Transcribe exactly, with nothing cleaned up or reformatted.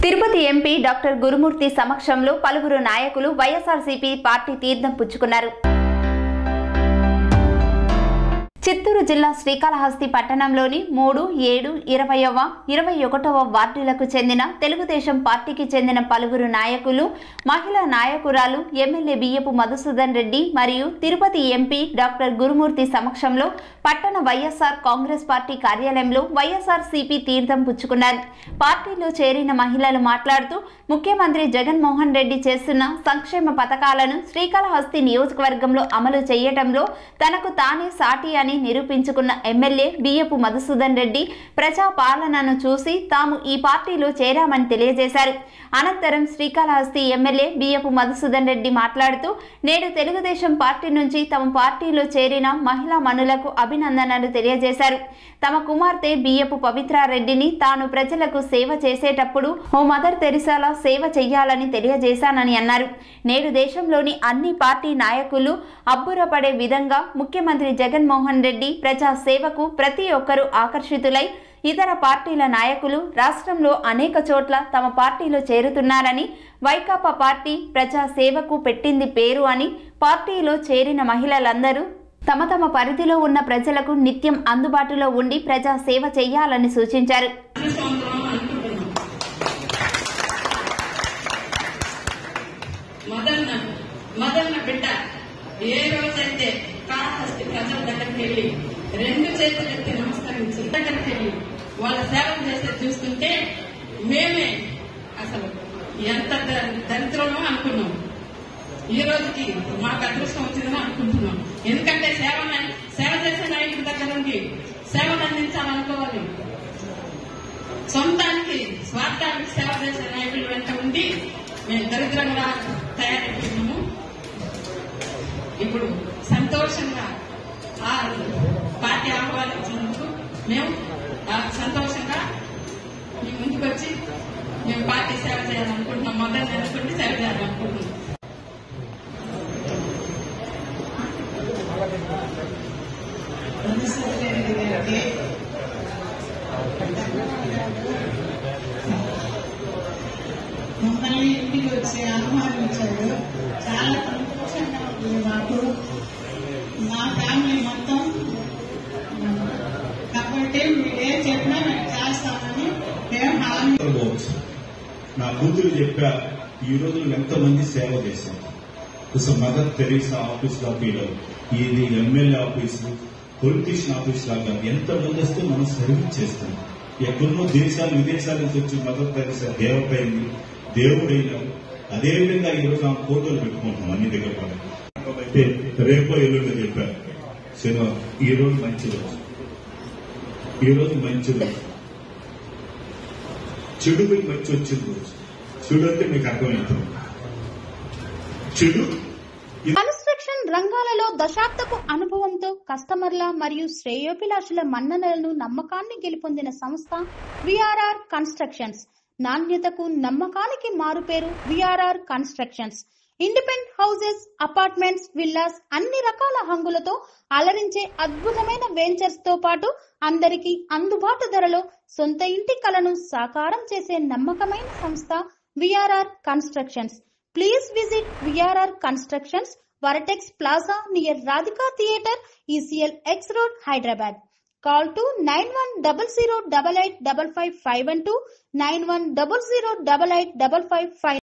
Tirupati MP doctor గురుమూర్తి సమక్షంలో పలువురు నాయకులు వైఎస్ఆర్సీపీ పార్టీ తీర్థం పుచ్చుకున్నారు. చిత్తూరు జిల్లా శ్రీకాళహస్తి పట్టణంలోని మూడు ఏడు ఇరవైవ ఇరవై ఒకటవ వార్డులకు చెందిన తెలుగుదేశం పార్టీకి చెందిన పలువురు నాయకులు, మహిళా నాయకురాలు ఎమ్మెల్యే బియ్యపు మధుసూదన్ రెడ్డి మరియు తిరుపతి ఎంపీ డాక్టర్ గురుమూర్తి సమక్షంలో పట్టణ వైఎస్ఆర్ కాంగ్రెస్ పార్టీ కార్యాలయంలో వైఎస్ఆర్సీపీ తీర్థం పుచ్చుకున్నారు. పార్టీలో చేరిన మహిళలు మాట్లాడుతూ ముఖ్యమంత్రి జగన్మోహన్ రెడ్డి చేస్తున్న సంక్షేమ పథకాలను శ్రీకాళహస్తి నియోజకవర్గంలో అమలు చేయడంలో తనకు తానే సాటి అని నిరూపించుకున్న ఎమ్మెల్యే బియ్యపు మధుసూదన్ రెడ్డి ప్రజా పాలనను చూసి తాము ఈ పార్టీలో చేరామని తెలియజేశారు. అనంతరం శ్రీకాళహస్తి ఎమ్మెల్యే బియ్యపు మధుసూదన్ రెడ్డి మాట్లాడుతూ నేడు తెలుగుదేశం పార్టీ నుంచి తమ పార్టీలో చేరిన మహిళా మనులకు అభినందనలు తెలియజేశారు. తమ కుమార్తె బియ్యపు పవిత్రారెడ్డిని తాను ప్రజలకు సేవ చేసేటప్పుడు ఓ మదర్ తెరిసాలా సేవ చెయ్యాలని తెలియజేశానని అన్నారు. నేడు దేశంలోని అన్ని పార్టీ నాయకులు అబ్బురపడే విధంగా ముఖ్యమంత్రి జగన్మోహన్ రెడ్డి ప్రజా సేవకు ప్రతి ఒక్కరూ ఆకర్షితులై ఇతర పార్టీల నాయకులు రాష్ట్రంలో అనేక చోట్ల తమ పార్టీలో చేరుతున్నారని, వైకాపా పార్టీ ప్రజా సేవకు పెట్టింది పేరు అని, పార్టీలో చేరిన మహిళలందరూ తమ తమ పరిధిలో ఉన్న ప్రజలకు నిత్యం అందుబాటులో ఉండి ప్రజా సేవ చేయాలని సూచించారు. ఏ రోజైతే కాళహస్తి ప్రజల దగ్గరికి వెళ్ళి రెండు చేతులెత్తి నమస్కరించి దగ్గరికి వెళ్ళి వాళ్ళ సేవ చేస్తే చూస్తుంటే మేమే అసలు ఎంత దరిద్రమో అనుకున్నాం. ఈ రోజుకి మాకు అదృష్టం వచ్చిందని అనుకుంటున్నాం. ఎందుకంటే సేవ సేవ చేసే నాయకుడి దగ్గర నుండి సేవలు అందించాలనుకోవాలి. సొంతానికి స్వార్థానికి సేవ చేసే నాయకులు వెంట ఉండి మేము దరిద్రంగా తయారైపోతున్నాము. ఇప్పుడు సంతోషంగా ఆ పార్టీ ఆహ్వానించినందుకు మేము సంతోషంగా మీ ముందుకు వచ్చి మేము పార్టీ సేవ చేయాలనుకుంటున్నాం. మొదలు తెలుసుకుంటే సేవ చేయాలనుకుంటున్నాం. మమ్మల్ని ఇంటికి వచ్చి ఆహ్వానించారు. చాలా సంతోషంగా ఉంది మాకు, మా ఫ్యామిలీ మొత్తం. కాబట్టి మీరేం చెప్పినా మేము చేస్తామని మేము హామీ. నా కూతురు చెప్పా, ఈ రోజు ఎంతమంది సేవ చేశాం. మదర్ తెరీసా ఆఫీస్ గా ఫీల్ ఇది ఎమ్మెల్యే ఆఫీసు, పొలిటీషియన్ ఆఫీస్ లాగా ఎంతమంది వస్తే మనం సర్వీస్ చేస్తాం. ఎక్కడో దేశాలు విదేశాల నుంచి వచ్చి మదర్ తెరీసా దేవపైంది, దేవుడైనారు. అదేవిధంగా ఈ రోజు ఆ ఫోటోలు పెట్టుకుంటాం అన్ని దగ్గర కూడా. అయితే రేపో ఎల్లుండి చెప్పారు సినిమా. ఈ రోజు మంచి రోజు, ఈ రోజు మంచి రోజు, చెడు మీకు మంచి వచ్చిన రోజు. చెడు అంటే మీకు అర్థమవుతుంది. చెడు కన్స్ట్రక్షన్ రంగాలలో దశాబ్దపు అనుభవంతో కస్టమర్ల మరియు శ్రేయోభిలాషుల మన్ననలను నమ్మకాన్ని గెలుపొందిన సంస్థ విఆర్ఆర్ కన్స్ట్రక్షన్స్. నాణ్యతకు నమ్మకానికి మారుపేరు VRR constructions. Independent houses, apartments, villas అన్ని రకాల హంగులతో అలరించే అద్భుతమైన వెంచర్స్ తో పాటు అందరికీ అందుబాటు ధరలో సొంత ఇంటి కలను సాకారం చేసే నమ్మకమైన సంస్థ VRR constructions. Please visit VRR constructions, Vertex plaza near Radhika theatre, ECIL X road, Hyderabad. Call to nine one zero zero eight eight five five five one two, nine one zero zero eight eight five five five.